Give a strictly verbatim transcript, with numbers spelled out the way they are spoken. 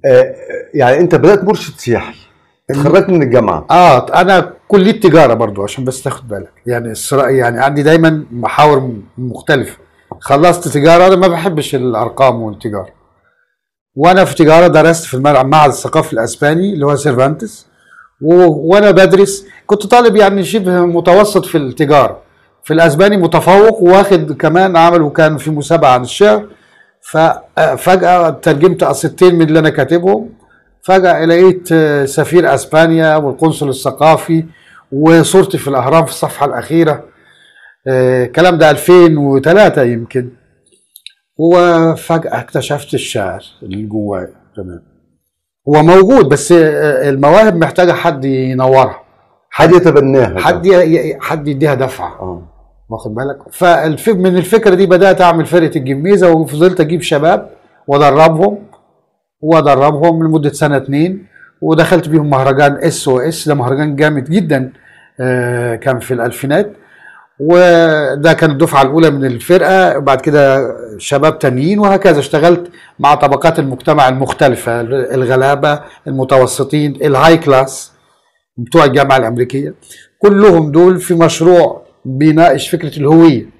آه يعني انت بدات مرشد سياحي، اتخرجت من الجامعه. اه انا كليه تجاره برضو عشان بس تاخد بالك، يعني الصرا يعني عندي دايما محاور مختلفه. خلصت تجاره، انا ما بحبش الارقام والتجاره، وانا في تجاره درست في المعهد المعهد الثقافي الاسباني اللي هو سيرفانتس. و- وانا بدرس كنت طالب يعني شبه متوسط في التجاره، في الاسباني متفوق، واخد كمان عمل وكان في مسابقه عن الشعر. ففجاه ترجمت قصتين من اللي انا كاتبهم، فجاه لقيت آه، سفير اسبانيا والقنصل الثقافي، وصورتي في الاهرام في الصفحه الاخيره. آه، الكلام ده ألفين وثلاثة يمكن. وفجاه اكتشفت الشعر اللي جوايا. تمام، هو موجود بس آه، المواهب محتاجه حد ينورها، حد يتبناها، حد ي- حد يديها دفعه، اه. واخد بالك. فمن الفكره دي بدات اعمل فرقه الجميزه، وفضلت اجيب شباب وادربهم وادربهم لمده سنه اتنين، ودخلت بيهم مهرجان اس او اس، ده مهرجان جامد جدا. آه، كان في الالفينات، وده كان الدفعه الاولى من الفرقه. وبعد كده شباب تانيين، وهكذا اشتغلت مع طبقات المجتمع المختلفه، الغلابه، المتوسطين، الهاي كلاس بتوع الجامعه الامريكيه. كلهم دول في مشروع بيناقش فكره الهويه.